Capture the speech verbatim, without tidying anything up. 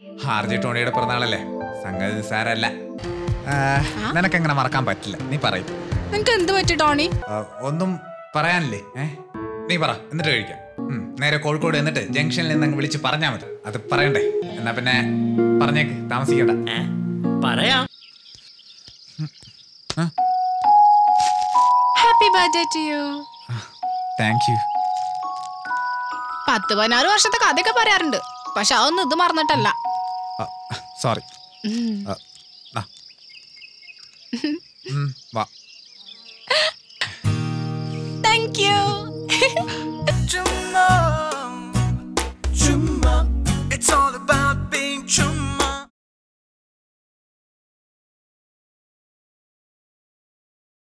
ഹാർജി ടോണിയുടെ പിറന്നാളല്ലേ, സംഗതി നിസ്സാരല്ല. നിനക്കെങ്ങനെ മറക്കാൻ പറ്റില്ല, നീ പറയും. നിനക്ക് എന്ത് പറ്റി ടോണി? ഒന്നും പറയാനില്ലേ? ഏ നീ പറ, എന്നിട്ട് കഴിക്കാം. നേരെ കോഴിക്കോട് എന്നിട്ട് ജംഗ്ഷനിൽ നിന്ന് വിളിച്ച് പറഞ്ഞാ മതി. അത് പറയണ്ടേ? എന്നാ പിന്നെ പറഞ്ഞേക്ക്, താമസിക്കണ്ട. പറയാം. Happy birthday to you. Thank you. പത്ത് പതിനാറ് വർഷത്തെ കഥയൊക്കെ പറയാറുണ്ട്, പക്ഷെ അതൊന്നും ഇത് മറന്നിട്ടല്ല. സോറി. Thank you.